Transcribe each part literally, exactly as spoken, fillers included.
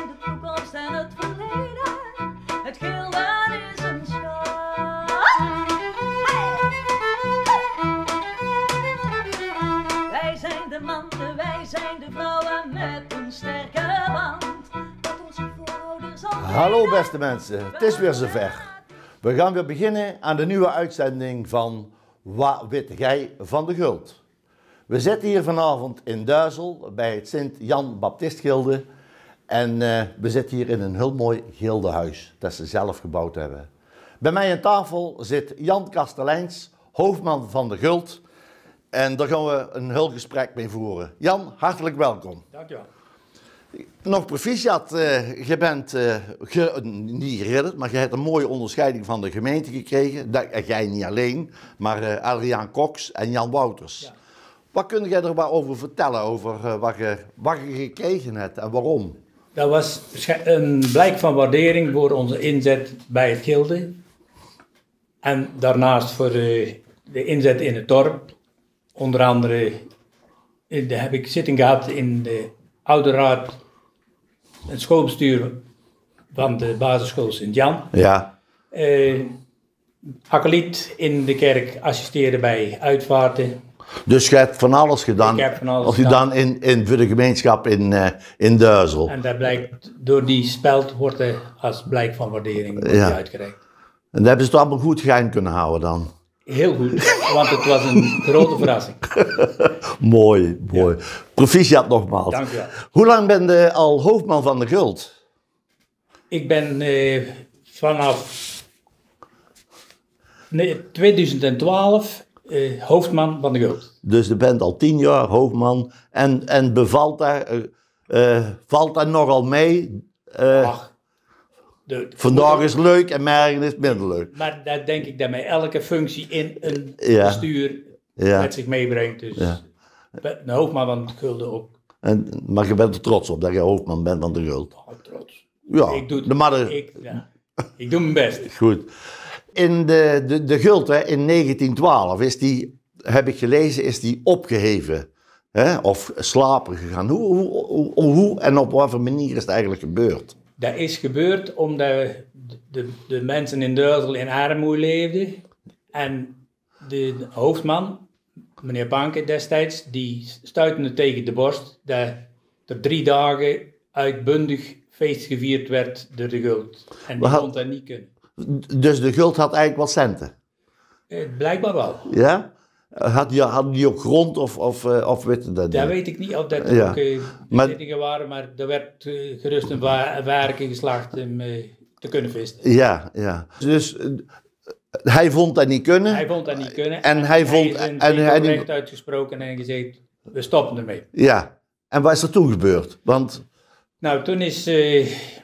de toekomst en het verleden. Het gilde is een schat. Wij zijn de mannen, wij zijn de vrouwen met een sterke band. Dat onze voorouders al Hallo beste mensen, het is weer zover. We gaan weer beginnen aan de nieuwe uitzending van Wat weet jij van de Guld? We zitten hier vanavond in Duizel bij het Sint-Jan Baptistgilde. En uh, we zitten hier in een heel mooi gildehuis dat ze zelf gebouwd hebben. Bij mij aan tafel zit Jan Kasteleins, hoofdman van de Guld. En daar gaan we een heel gesprek mee voeren. Jan, hartelijk welkom. Dankjewel. Nog proficiat, uh, je bent uh, ge, niet geridderd, maar je hebt een mooie onderscheiding van de gemeente gekregen. Dat, uh, jij niet alleen, maar uh, Adriaan Cox en Jan Wouters. Ja. Wat kun jij er wat over vertellen, over uh, wat, je, wat je gekregen hebt en waarom? Dat was een blijk van waardering voor onze inzet bij het gilde. En daarnaast voor de, de inzet in het dorp. Onder andere de, heb ik zitting gehad in de oude raad, het schoolbestuur van de basisschool Sint-Jan. Ja. Uh, Akeliet in de kerk assisteren bij uitvaarten. Dus je hebt van alles gedaan, ik heb van alles als je gedaan. dan in, in, voor de gemeenschap in, uh, in Duizel. En dat blijkt, door die speld wordt er als blijk van waardering Ja. uitgereikt. En dat hebben ze het allemaal goed geheim kunnen houden dan. Heel goed, want het was een grote verrassing. Mooi, mooi. Ja. Proficiat nogmaals. Dank u wel. Hoe lang ben je al hoofdman van de Guld? Ik ben eh, vanaf nee, twintig twaalf eh, hoofdman van de Guld. Dus je bent al tien jaar hoofdman en, en bevalt daar, uh, uh, valt daar nogal mee? Uh, Ach, de, vandaag is leuk en morgen is minder leuk. Maar dat denk ik dat mij elke functie in een Ja. bestuur Ja. met zich meebrengt. Dus Ja. de hoofdman van de Gulden ook. En, maar je bent er trots op dat je hoofdman bent van de Guld. Oh, trots. Ja, Ik doe, de mannen. ik, ja, ik doe mijn best. Goed. In de, de, de Guld hè, in negentien twaalf is die, heb ik gelezen, is die opgeheven. Hè, of slapen gegaan. Hoe, hoe, hoe, hoe en op wat voor manier is het eigenlijk gebeurd? Dat is gebeurd omdat de, de, de mensen in Duizel in armoede leefden. En de hoofdman, meneer Panke destijds, die stuitende tegen de borst dat er drie dagen uitbundig feest gevierd werd door de Guld. En die Had, kon dat niet kunnen. Dus de Guld had eigenlijk wat centen? Eh, blijkbaar wel. Ja? Had die, hadden die ook grond of, of, of weet je dat? Dat weet ik niet of dat Ja. ook uh, Maar- bezittingen waren, maar er werd uh, gerust een wa- werken geslaagd om uh, te kunnen vissen. Ja, ja. Dus uh, hij vond dat niet kunnen. Hij vond dat niet kunnen. En hij vond- is een en hij- recht uitgesproken en gezegd, we stoppen ermee. Ja. En wat is er toen gebeurd? Want, Nou, toen is uh,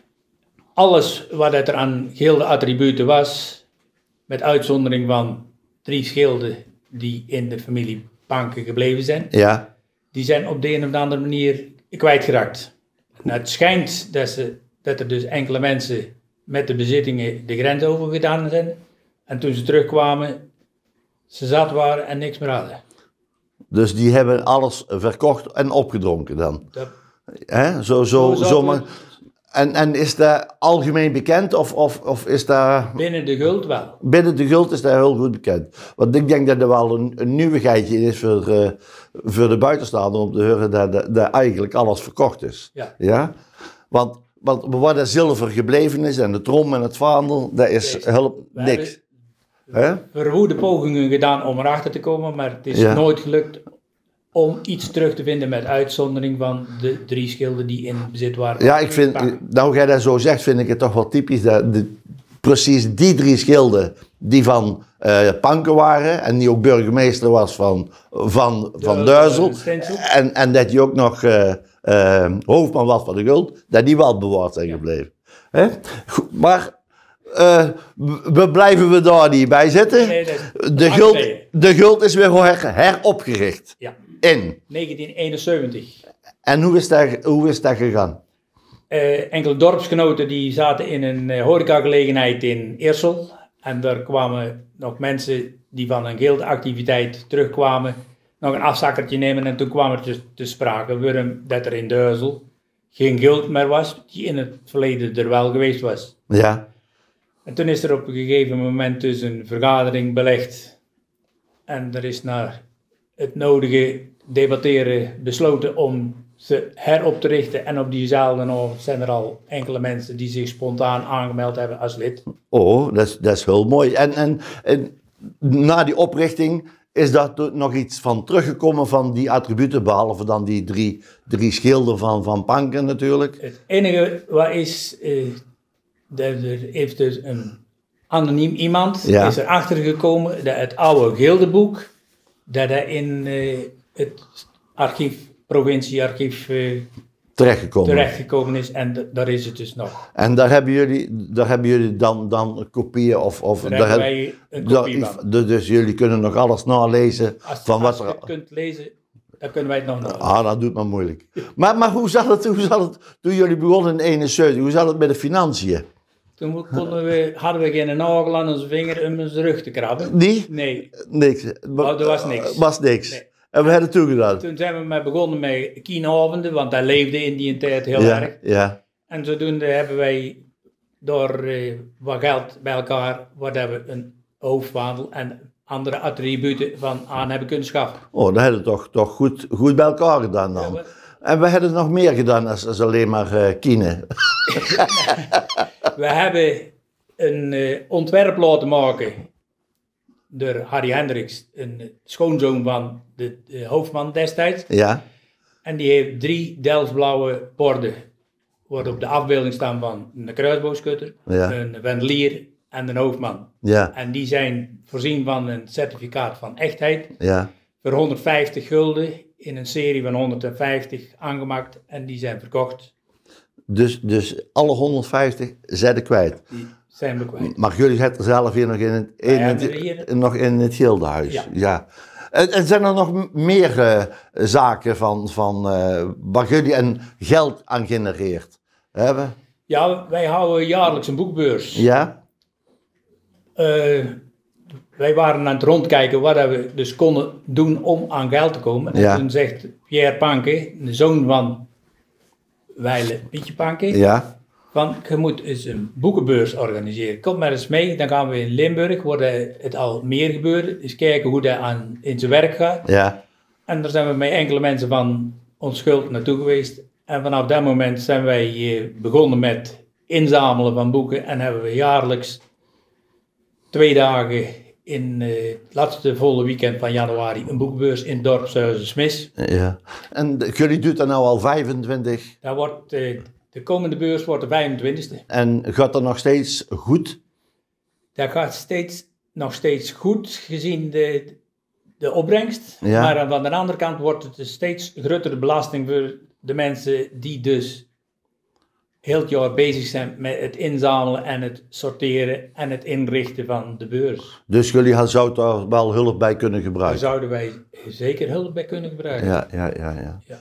alles wat er aan gilde attributen was, met uitzondering van drie schilden die in de familie Panke gebleven zijn, ja. die zijn op de een of de andere manier kwijtgeraakt. Nou, het schijnt dat, ze, dat er dus enkele mensen met de bezittingen de grens overgedaan zijn. En toen ze terugkwamen, ze zat waren en niks meer hadden. Dus die hebben alles verkocht en opgedronken dan. Dat, Hè? Zo, zo, Zo zo, zou maar, het- en, en is dat algemeen bekend of, of, of is dat... binnen de Guld wel. Binnen de Guld is dat heel goed bekend. Want ik denk dat er wel een, een nieuwigheidje is voor, uh, voor de buitenstaander om te horen dat, dat, dat eigenlijk alles verkocht is. Ja. Ja? Want, want waar dat zilver gebleven is en de trom en het vaandel, dat is Niks. help We niks. Hè? Verwoede pogingen gedaan om erachter te komen, maar het is Ja. nooit gelukt om iets terug te vinden met uitzondering van de drie schilden die in bezit waren. Ja, ik vind, nou jij dat zo zegt, vind ik het toch wel typisch dat de, precies die drie schilden die van uh, Panke waren en die ook burgemeester was van, van, van De- Duizel de Stensel. en, en dat hij ook nog uh, uh, hoofdman was van de Guld, dat die wel bewaard zijn gebleven. Hè? Goed, maar uh, we blijven we daar niet bij zitten. Nee, dat is De lang Guld, geleden. de Guld is weer her, heropgericht Ja, in. negentien eenenzeventig. En hoe is dat, hoe is dat gegaan? Uh, enkele dorpsgenoten die zaten in een uh, horecagelegenheid in Eersel. En daar kwamen nog mensen die van een gildeactiviteit terugkwamen, nog een afzakkertje nemen. En toen kwam er te, te sprake, waarom dat er in Duizel geen guld meer was, die in het verleden er wel geweest was. Ja. En toen is er op een gegeven moment dus een vergadering belegd. En er is naar het nodige debatteren besloten om ze herop te richten. En op diezelfde avond zijn er al enkele mensen die zich spontaan aangemeld hebben als lid. Oh, dat is, dat is heel mooi. En, en, en na die oprichting is daar toen nog iets van teruggekomen van die attributen, behalve dan die drie, drie schilden van, van Panken natuurlijk. Het enige wat is, uh, dat er heeft dus een anoniem iemand Ja. is erachter gekomen dat het oude gildenboek, dat dat in uh, het archief, provinciearchief uh, Terechtgekomen. terechtgekomen is en d- daar is het dus nog. En daar hebben jullie, daar hebben jullie dan, dan kopieën of... of Daar, daar hebben heb- wij een daar- kopie van. dus, dus jullie kunnen nog alles nalezen Als, van als wat je er... het kunt lezen, dan kunnen wij het nog nalezen. Ah, dat doet me moeilijk. Maar, maar hoe zat het, hoe zat het toen jullie begonnen in eenenzeventig? Hoe zat het met de financiën? Toen konden we, hadden we geen nagel aan onze vinger om onze rug te krabben. Die? Nee, Niks. Oh, er was niks. Was niks. Nee. En we hebben het toegedaan. toen zijn we met begonnen met kienavonden, want dat leefde in die tijd heel Ja, erg. ja. En zodoende hebben wij door eh, wat geld bij elkaar, wat hebben we een hoofdwandel en andere attributen van aan hebben kunnen schaffen. Oh, dat hebben we toch, toch goed, goed bij elkaar gedaan dan. Ja, we- En we hebben nog meer gedaan als, als alleen maar eh kienen. We hebben een eh, ontwerp laten maken door Harry Hendricks, een eh, schoonzoon van de, de hoofdman destijds. Ja, En die heeft drie Delftsblauwe borden, waar op de afbeelding staan van een kruisboogschutter, Ja. een wendelier en een hoofdman. ja, En die zijn voorzien van een certificaat van echtheid ja. voor honderdvijftig gulden in een serie van honderdvijftig aangemaakt en die zijn verkocht. Dus, dus alle honderdvijftig zijn er kwijt. Die zijn we kwijt. Maar jullie zitten er zelf hier nog in het, in Wij het, hebben hier- nog in het Gildenhuis. Ja. Ja. En, en zijn er nog m- meer eh, zaken van, van eh, waar jullie een geld aan genereert? Hebben? Ja, wij houden jaarlijks een boekbeurs. Ja? Eh, wij waren aan het rondkijken wat we dus konden doen om aan geld te komen. En Ja. toen zegt Pierre Panke, de zoon van Weile Pietje Panke, Ja? van je moet eens een boekenbeurs organiseren. Kom maar eens mee, dan gaan we in Limburg, waar het al meer gebeurde, eens kijken hoe dat aan, in zijn werk gaat. Ja? En daar zijn we met enkele mensen van ons schuld naartoe geweest. En vanaf dat moment zijn wij eh, begonnen met inzamelen van boeken en hebben we jaarlijks twee dagen in eh, het laatste volle weekend van januari een boekbeurs in het dorp Zuizen-Smis. Ja. En de- jullie doen dat nou al vijfentwintig Daar wordt, eh, de komende beurs wordt de vijfentwintigste. en gaat dat nog steeds goed? Dat gaat steeds, nog steeds goed gezien de, de opbrengst. Ja. Maar aan de andere kant wordt het een steeds grotere belasting voor de mensen die dus heel het jaar bezig zijn met het inzamelen en het sorteren en het inrichten van de beurs. Dus jullie zouden daar wel hulp bij kunnen Daar gebruiken? zouden wij zeker hulp bij kunnen gebruiken. Ja, ja, ja, ja. Ja.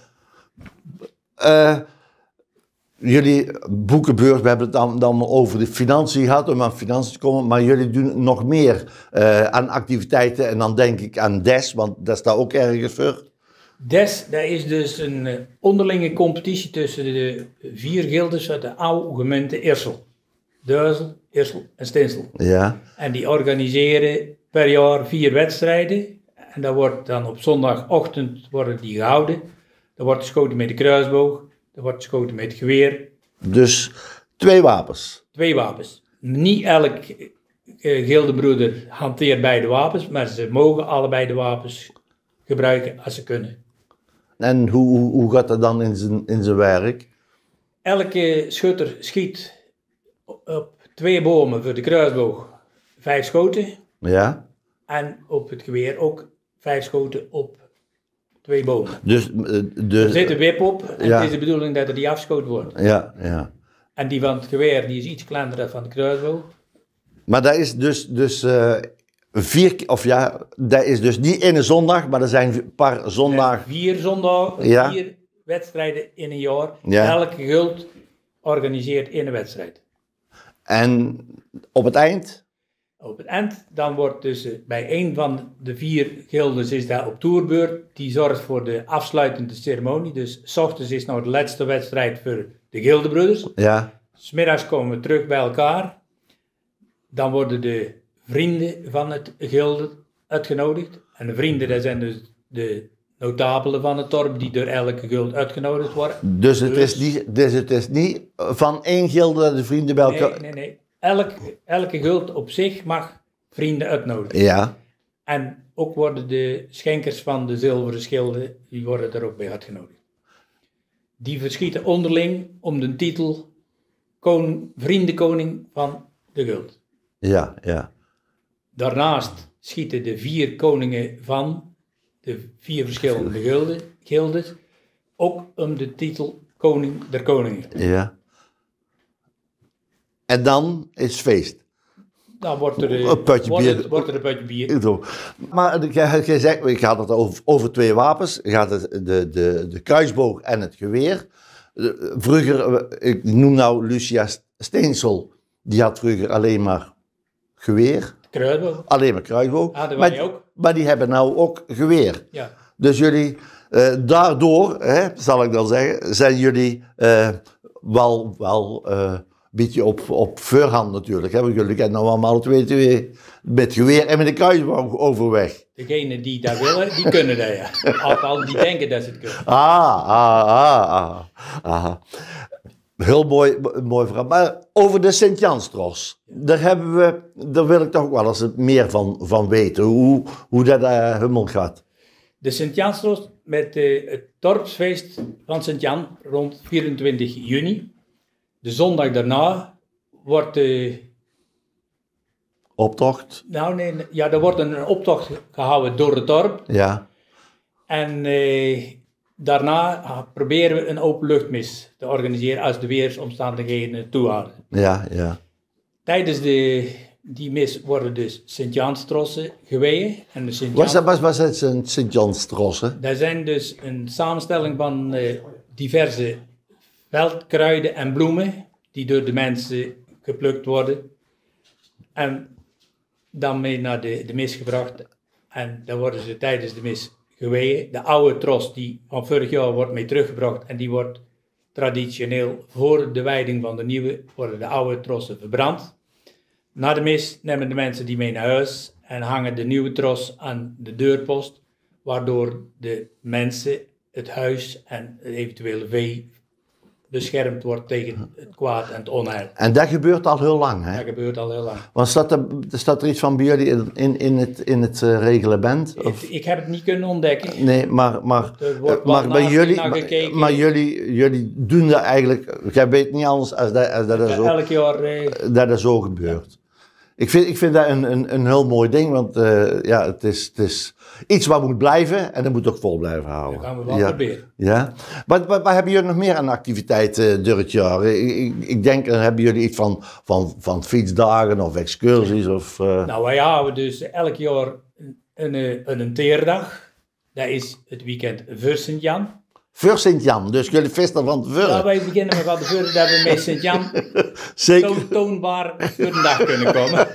Eh, jullie boekenbeurs, we hebben het dan, dan over de financiën gehad, om aan financiën te komen, maar jullie doen nog meer eh, aan activiteiten en dan denk ik aan D E S, want dat staat ook ergens voor. Des, dat is dus een eh, onderlinge competitie tussen de vier gildes uit de oude gemeente Eersel. Duizel, Eersel en Stinsel. Ja, En die organiseren per jaar vier wedstrijden. En dat wordt dan op zondagochtend worden die gehouden. Er wordt geschoten met de kruisboog. Er wordt geschoten met het geweer. dus twee wapens. Twee wapens. Niet elk uh, gildebroeder hanteert beide wapens. Maar ze mogen allebei de wapens gebruiken als ze kunnen. En hoe, hoe, hoe gaat dat dan in zijn, in zijn werk? Elke schutter schiet op twee bomen voor de kruisboog vijf schoten. Ja, En op het geweer ook vijf schoten op twee bomen. dus... eh, Er dus zit een wip op en Ja. het is de bedoeling dat er die afgeschoten wordt. ja, ja. En die van het geweer die is iets kleiner dan van de kruisboog. Maar dat is dus, dus eh, vier, ke- of ja, dat is dus niet in een zondag, maar er zijn een paar zondagen. Vier zondagen, Ja. vier wedstrijden in een jaar. Ja. Elke guld organiseert één wedstrijd. En op het eind, Op het eind, dan wordt dus eh, bij een van de vier gildes is daar op toerbeurt. Die zorgt voor de afsluitende ceremonie. Dus 's ochtends is nou de laatste wedstrijd voor de gildebroeders. Ja. 's Middags komen we terug bij elkaar. Dan worden de vrienden van het gilde uitgenodigd. En de vrienden, dat zijn dus de notabelen van het dorp die door elke gild uitgenodigd worden. Dus het, Dus- Is niet, dus het is niet van één gilde de vrienden bij elkaar... Nee, nee, nee. Elk, elke gild op zich mag vrienden uitnodigen. Ja, En ook worden de schenkers van de zilveren schilden, die worden er ook bij uitgenodigd. Die verschieten onderling om de titel kon, vriendenkoning van de gild. ja, ja. Daarnaast schieten de vier koningen van de vier verschillende gilden, gildes ook om de titel koning der koningen. ja. En dan is feest. Dan wordt er, eh, Een potje wordt bier. er, wordt er een potje bier. Zo. Maar je, je zegt, ik had het over, over twee wapens. Je had het, de, de, de kruisboog en het geweer. De- Vroeger, eh, ik noem nou Lucia Steensel, die had vroeger alleen maar geweer. Kruidboog. Alleen maar kruisboog. Hadden maar, wij ook. maar die hebben nou ook geweer. Ja. Dus jullie, eh, daardoor, hè, zal ik dan zeggen, zijn jullie eh, wel, wel eh, een beetje op, op voorhand natuurlijk. Hè? Want jullie kennen nou allemaal twee, twee met geweer en met een kruisboog overweg. Degenen die dat willen, die kunnen dat, ja. Althans, die denken dat ze het kunnen. Ah, ah, ah, ah. ah. Heel mooi, mooi verhaal. Maar over de Sint-Janstros, daar hebben we, daar wil ik toch ook wel eens meer van, van weten. Hoe, hoe dat uh, helemaal gaat. De Sint-Jansroos met eh, het dorpsfeest van Sint-Jan rond vierentwintig juni. De zondag daarna wordt, eh, Optocht, nou nee, ja, er wordt een optocht gehouden door het dorp. ja. En eh, daarna ah, proberen we een openluchtmis te organiseren als de weersomstandigheden het toehouden. Ja, ja. Tijdens de, die mis worden dus Sint-Janstrossen geweien. En de Sint Was dat, was, was het een Sint-Janstrossen? Dat zijn dus een samenstelling van eh, diverse veldkruiden en bloemen die door de mensen geplukt worden. En dan mee naar de, de mis gebracht. En dan worden ze tijdens de mis geweien. De oude tros die van vorig jaar wordt mee teruggebracht en die wordt traditioneel voor de wijding van de nieuwe, worden de oude trossen verbrand. Na de mis nemen de mensen die mee naar huis en hangen de nieuwe tros aan de deurpost, waardoor de mensen, het huis en het eventuele vee beschermd wordt tegen het kwaad en het onheil. En dat gebeurt al heel lang, hè? Dat gebeurt al heel lang. Want staat er, staat er iets van bij jullie in, in, in het, in het uh, reglement? Ik, Of? ik heb het niet kunnen ontdekken. Nee, maar, maar, Er wordt uh, wel maar, bij naar- jullie, naar maar, gekeken. maar jullie, jullie doen dat eigenlijk, jij weet niet anders als dat, als dat, er zo, Elk jaar eh, dat er zo gebeurt. Ik vind, ik vind dat een, een, een heel mooi ding, want uh, ja, het, is, het is iets wat moet blijven en dat moet ook vol blijven houden. dat gaan we wel ja. proberen. Ja. Wat, wat, wat hebben jullie nog meer aan activiteiten uh, door het jaar? Ik, ik, ik denk, uh, hebben jullie iets van, van, van fietsdagen of excursies? Of, uh... Nou, wij houden dus elk jaar een, een, een, een teerdag. Dat is het weekend voor Sint-Jan. Voor Sint-Jan, dus jullie feesten van tevoren. Nou, wij beginnen met van tevoren dat we met Sint-Jan Zeker. toon, toonbaar voor de dag kunnen komen.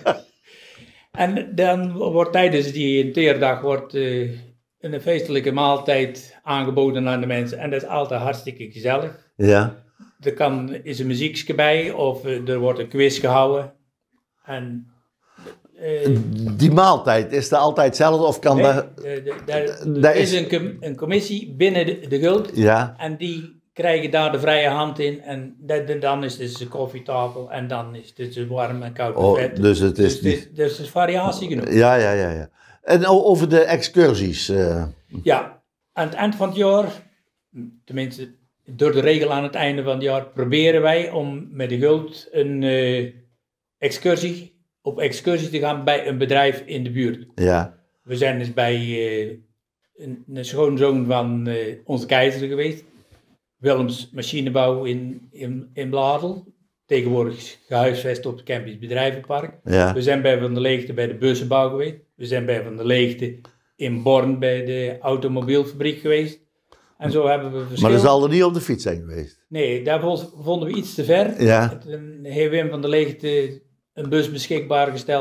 En dan wordt tijdens die teerdag wordt, uh, een feestelijke maaltijd aangeboden aan de mensen. En dat is altijd hartstikke gezellig. Ja. Er kan, is een muziekje bij of uh, er wordt een quiz gehouden. En, uh, Die maaltijd, is dat altijd hetzelfde of kan nee, dat... de- de- de- dat er is is- een, com- een commissie binnen de, de guld. Ja. En die krijgen daar de vrije hand in. En de- de- dan is het dus een koffietafel. En dan is het dus een warm en koud Oh, buffet. dus het is Dus, niet... dit- dus er is variatie genoeg. Ja, ja, ja, ja. En o- over de excursies. uh, Ja, aan het eind van het jaar, tenminste door de regel aan het einde van het jaar, proberen wij om met de guld een eh, excursie, op excursie te gaan bij een bedrijf in de buurt. ja. We zijn dus bij eh, een, een schoonzoon van eh, onze keizer geweest, Willems Machinebouw in, in, in Bladel, tegenwoordig gehuisvest op het Campisch Bedrijvenpark. Ja. We zijn bij Van der Leegte bij de bussenbouw geweest. We zijn bij Van der Leegte in Born bij de automobielfabriek geweest. En zo hebben we Maar verschillende... dan zal er niet op de fiets zijn geweest. Nee, daar vo- vonden we iets te ver. Ja. Toen heeft Wim van der Leegte een bus beschikbaar gesteld.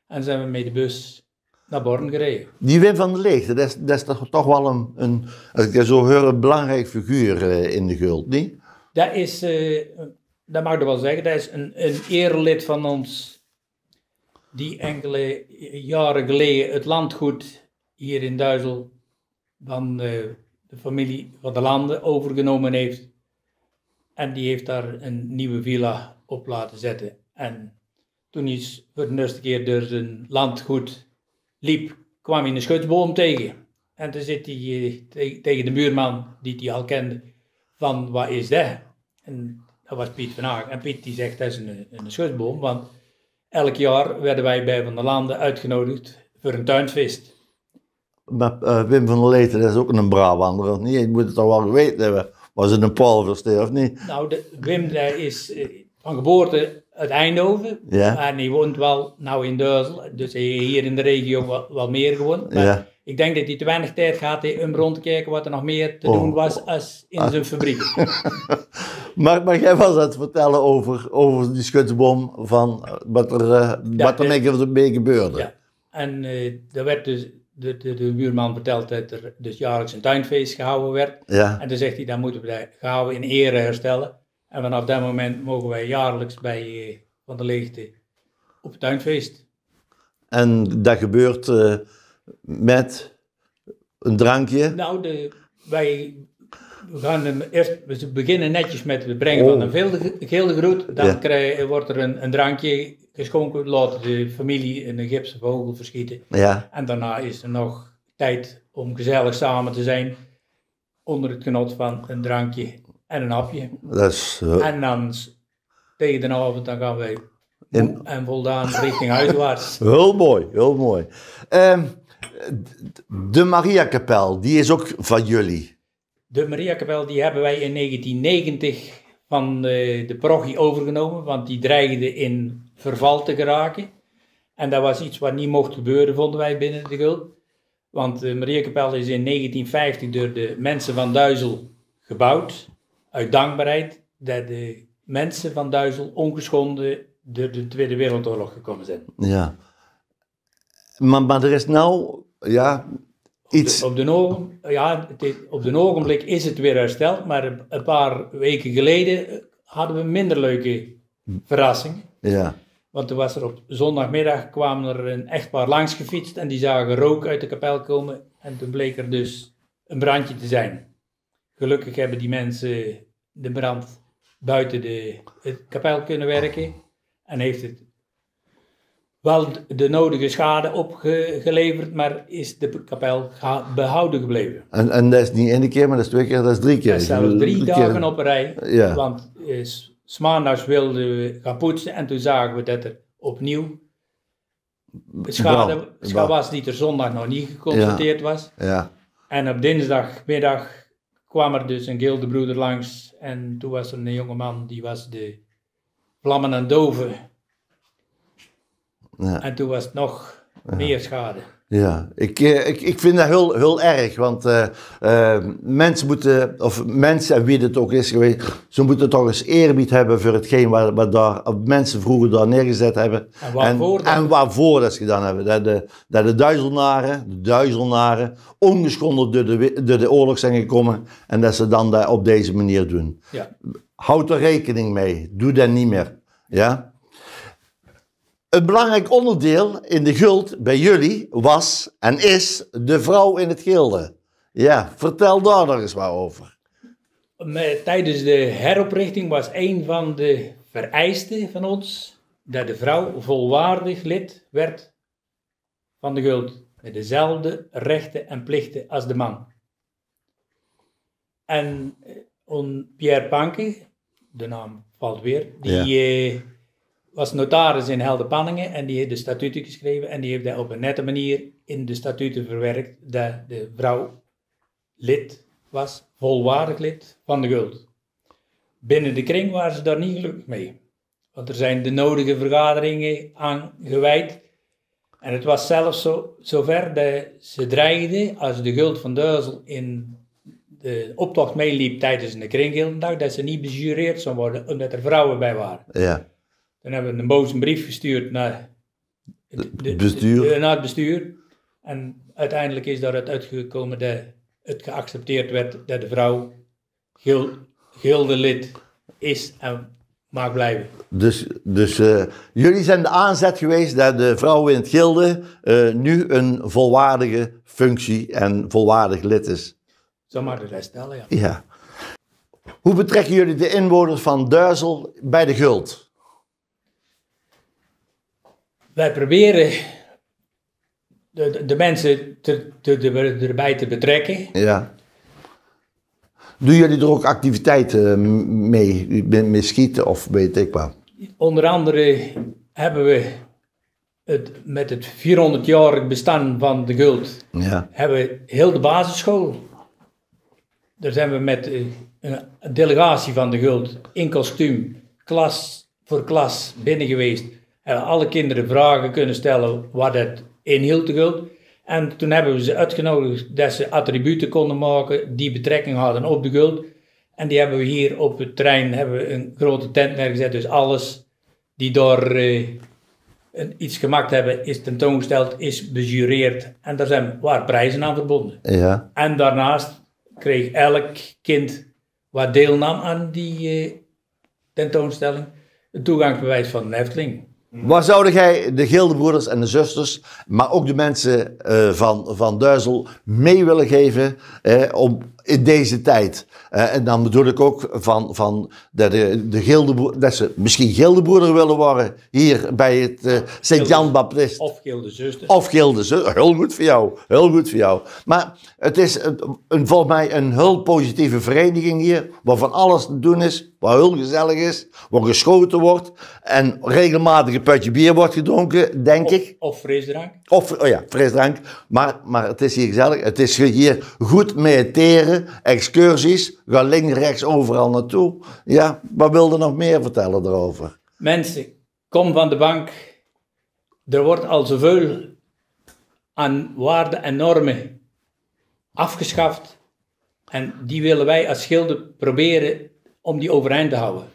En zijn we met de bus naar Born gereden. Die Wim van der Leegte, dat is, dat is toch, toch wel een, een, als ik dat zo hoor, een belangrijk figuur uh, in de Gult, niet? Dat is, uh, dat mag ik wel zeggen, dat is een, een erelid van ons, die enkele jaren geleden het landgoed hier in Duizel van uh, de familie van de Landen overgenomen heeft. En die heeft daar een nieuwe villa op laten zetten. En toen hij voor de eerste keer door zijn landgoed liep, kwam hij een schutsboom tegen. En toen zit hij uh, te tegen de buurman, die hij al kende, van wat is dat? En dat was Piet van Haag. En Piet die zegt, dat is een, een schutsboom, want elk jaar werden wij bij Van der Landen uitgenodigd voor een tuinfeest. Maar uh, Wim van der Leegte, dat is ook een Brabander, of niet? Je moet het toch wel geweten hebben. Was het een Palversteer, of niet? Nou, de, Wim die is uh, van geboorte uit Eindhoven. Ja. En hij woont wel nou in Duizel. Dus hij heeft hier in de regio wel, wel meer gewoond. Maar Ja. ik denk dat hij te weinig tijd gaat heeft om rond te kijken wat er nog meer te Oh. doen was als in zijn fabriek. Maar, maar jij was aan het vertellen over, over die schutsboom, van uh, wat er, uh, Ja, wat er de- mee gebeurde. Ja. En uh, er werd dus, de, de, de buurman verteld dat er dus jaarlijks een tuinfeest gehouden werd. Ja. En toen zegt hij, dan moeten we dat gehouden in ere herstellen. En vanaf dat moment mogen wij jaarlijks bij uh, Van der Leegte op het tuinfeest. En dat gebeurt uh, met een drankje. Nou, de, wij we gaan hem eerst, we beginnen netjes met het brengen Oh. van een gilde, gilde groet. Dan Ja. krijg, wordt er een, een drankje geschonken, laten de familie een gipsen vogel verschieten. Ja. En daarna is er nog tijd om gezellig samen te zijn onder het genot van een drankje en een hapje. Dat is uh, En dan s- tegen de avond dan gaan wij In- moe en voldaan richting huiswaarts. heel mooi, heel mooi. Ehm, de Mariakapel, die is ook van jullie. De Mariakapel die hebben wij in negentien negentig van de, de parochie overgenomen, want die dreigde in verval te geraken. En dat was iets wat niet mocht gebeuren, vonden wij binnen de Gult. Want de Mariakapel is in negentien vijftig door de mensen van Duizel gebouwd, uit dankbaarheid dat de mensen van Duizel ongeschonden door de Tweede Wereldoorlog gekomen zijn. Ja. Maar, maar er is nou, ja, iets. Op de, ogen, ja, het is- op de ogenblik is het weer hersteld, maar een- een paar weken geleden hadden we minder leuke verrassingen. Ja. Want toen was er op zondagmiddag kwam er een echtpaar langs gefietst en die zagen rook uit de kapel komen. En toen bleek er dus een brandje te zijn. Gelukkig hebben die mensen de brand buiten de het kapel kunnen werken. En heeft het wel de nodige schade opgeleverd, maar is de kapel geha- behouden gebleven. En, en dat is niet één keer, maar dat is twee keer, dat is drie keer. Dat is zelfs drie Keer- dagen op een rij. Ja. Want eh, s- 's maandags wilden we gaan poetsen en toen zagen we dat er opnieuw schade, Brand. schade was die er zondag nog niet geconstateerd was. Ja. En op dinsdagmiddag kwam er dus een gildebroeder langs en toen was er een jongeman die was de vlammen en doven. Ja. En toen was het nog meer schade. Ja, ik, eh, ik, ik vind dat heel, heel erg, want eh, eh, mensen moeten, of mensen en wie het ook is geweest, ze moeten toch eens eerbied hebben voor hetgeen wat, wat daar, mensen vroeger daar neergezet hebben. En waarvoor en, dan? en waarvoor dat ze gedaan hebben. Dat de, dat de Duizelnaren, de Duizelnaren, ongeschonden door de, wi- door de oorlog zijn gekomen en dat ze dan dat op deze manier doen. Ja. Houd er rekening mee, doe dat niet meer. Ja? Een belangrijk onderdeel in de Gult bij jullie was en is de vrouw in het gilde. Ja, vertel daar nog eens wat over. Met- Tijdens de heroprichting was een van de vereisten van ons dat de vrouw volwaardig lid werd van de Gult. Met dezelfde rechten en plichten als de man. En eh, on Pierre Panke, de naam valt weer, die eh, was notaris in Heldenpanningen en die heeft de statuten geschreven en die heeft dat op een nette manier in de statuten verwerkt dat de vrouw lid was, volwaardig lid van de Gult. Binnen de kring waren ze daar niet gelukkig mee. Want er zijn de nodige vergaderingen aan gewijd. En het was zelfs zo, zover dat ze dreigden, als de Gult van Duizel in de optocht meeliep tijdens een kringgildendag, dat ze niet bejureerd zou worden, omdat er vrouwen bij waren. Ja, Dan hebben we een boze brief gestuurd naar de, bestuur. De, naar het bestuur. En uiteindelijk is daaruit uitgekomen dat het geaccepteerd werd dat de vrouw gil, gildelid is en mag blijven. Dus, dus uh, jullie zijn de aanzet geweest dat de vrouw in het gilde uh, nu een volwaardige functie en volwaardig lid is. Zo mag de rest stellen, ja. Ja. Hoe betrekken jullie de inwoners van Duizel bij de Guld? Wij proberen de, de, de mensen te, te, de, erbij te betrekken. Ja. Doen jullie er ook activiteiten mee, mee schieten of weet ik wat? Onder andere hebben we het, met het vierhonderdjarig bestaan van de Guld, ja. hebben we heel de basisschool. Daar zijn we met een delegatie van de Guld in kostuum, klas voor klas binnen geweest. Hebben alle kinderen vragen kunnen stellen wat het inhield, de Guld. En toen hebben we ze uitgenodigd dat ze attributen konden maken die betrekking hadden op de Guld. En die hebben we hier op het terrein hebben we een grote tent neergezet. Dus alles die daar uh, een, iets gemaakt hebben is tentoongesteld, is bejureerd. En daar zijn waar prijzen aan verbonden. Ja. En daarnaast kreeg elk kind wat deelnam aan die uh, tentoonstelling een toegangsbewijs van een Efteling. Waar zouden jij de Gildebroeders en de zusters, maar ook de mensen uh, van, van Duizel mee willen geven uh, om, in deze tijd? Uh, en dan bedoel ik ook van, van de, de, de Gildebroeders, dat ze misschien Gildebroeder willen worden hier bij het uh, Sint-Jan Baptist. Of Gildezusters. Of Gildezusters. Heel goed voor jou. Heel goed voor jou. Maar het is een, een, volgens mij een heel positieve vereniging hier, waar van alles te doen is, waar heel gezellig is, waar geschoten wordt en regelmatig een putje bier wordt gedronken, denk of, ik. Of frisdrank. Of, oh ja, frisdrank. Maar, maar het is hier gezellig. Het is hier goed mediteren, excursies, ga links, rechts, overal naartoe. Ja, wat wilde nog meer vertellen erover? Mensen, kom van de bank. Er wordt al zoveel aan waarden en normen afgeschaft. En die willen wij als Gilde proberen om die overeind te houden.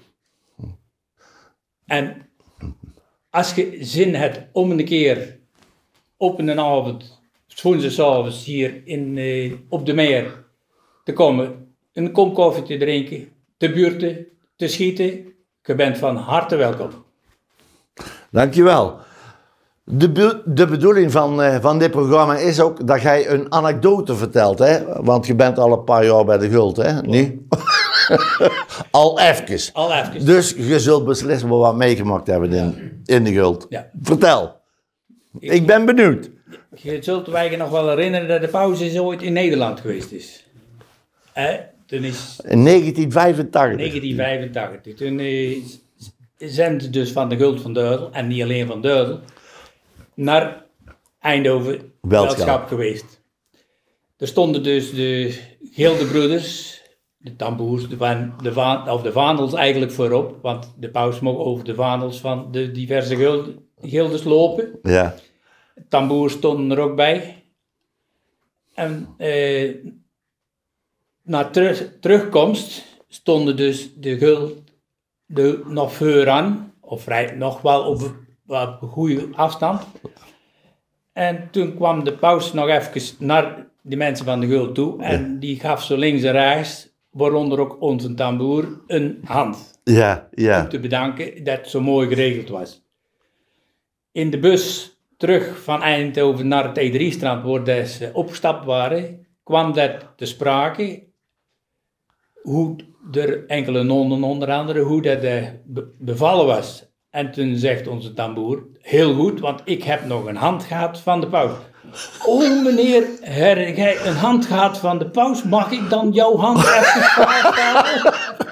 En als je zin hebt om een keer op een avond, woensdagavond hier in, uh, op de meer te komen, een kom koffie te drinken, te buurten, te schieten, je bent van harte welkom. Dankjewel. De, be de bedoeling van, uh, van dit programma is ook dat jij een anekdote vertelt, hè? Want je bent al een paar jaar bij de Guld, hè? Nu? Al even. Al even. Dus je zult beslissen wat we meegemaakt hebben in, in de Guld. Ja. Vertel. Ik, ik ben benieuwd. Je zult wij je nog wel herinneren dat de pauze ooit in Nederland geweest is. Eh, toen is In negentien vijfentachtig. negentien vijfentachtig. Toen uh, zijn ze dus van de Guld van Duizel, en niet alleen van Duizel, naar Eindhoven Weldschap geweest. Er stonden dus de Gildebroeders, de tamboers, de, van, de, van, of de vaandels eigenlijk voorop, want de paus mocht over de vaandels van de diverse gilde, gildes lopen. Ja. Tamboers stonden er ook bij. En eh, na terug, terugkomst stonden dus de gilde nog vooraan, of vrij, nog wel op, op een goede afstand. En toen kwam de paus nog even naar de mensen van de gilde toe en ja. die gaf zo links en rechts, waaronder ook onze tamboer, een hand. Ja, ja. Om te bedanken dat het zo mooi geregeld was. In de bus terug van Eindhoven naar het E drie strand, waar ze opgestapt waren, kwam dat te sprake, hoe er enkele nonnen onder andere, hoe dat be bevallen was. En toen zegt onze tamboer, heel goed, want ik heb nog een hand gehad van de paus. Oh meneer, heb jij een hand gehad van de paus, mag ik dan jouw hand even vasthouden?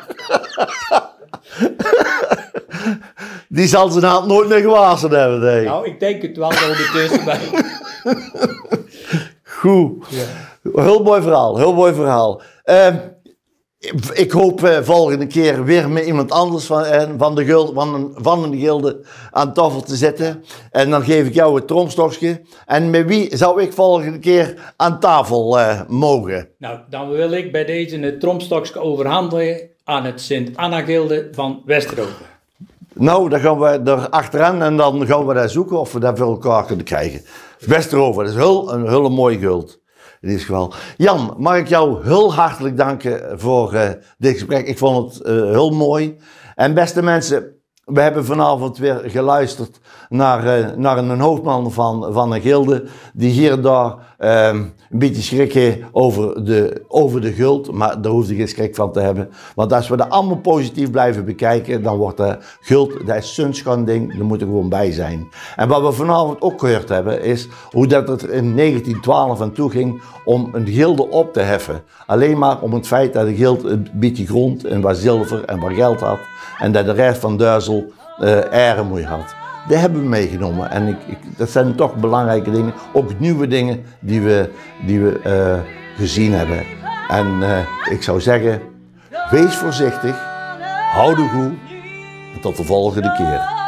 Die zal zijn hand nooit meer gewassen hebben, denk ik. Nou, ik denk het wel ondertussen bij. Goed. Ja. Heel mooi verhaal, heel mooi verhaal. Uh, ik hoop uh, volgende keer weer met iemand anders van, uh, van, de gilde, van, een, van een gilde aan tafel te zitten. En dan geef ik jou het tromstokje. En met wie zou ik volgende keer aan tafel uh, mogen? Nou, dan wil ik bij deze het tromstokje overhandigen aan het Sint-Anna-gilde van Westerhoven. Nou, dan gaan we er achteraan en dan gaan we daar zoeken of we dat voor elkaar kunnen krijgen. Best erover, dat is heel, een hele mooie guld. In dit geval. Jan, mag ik jou heel hartelijk danken voor uh, dit gesprek. Ik vond het uh, heel mooi. En beste mensen, we hebben vanavond weer geluisterd naar, uh, naar een hoofdman van, van een gilde. Die hier en daar uh, een beetje schrikken over de, over de guld. Maar daar hoef je geen schrik van te hebben. Want als we dat allemaal positief blijven bekijken, dan wordt de guld, dat is zo'n schanding, daar moet er gewoon bij zijn. En wat we vanavond ook gehoord hebben, is hoe dat het in negentien twaalf aan toe ging om een gilde op te heffen. Alleen maar om het feit dat de gilde een beetje grond en wat zilver en wat geld had. En dat de rest van Duizel uh, eremoei had. Dat hebben we meegenomen en ik, ik, dat zijn toch belangrijke dingen, ook nieuwe dingen die we, die we uh, gezien hebben. En uh, ik zou zeggen, wees voorzichtig, hou de goed en tot de volgende keer.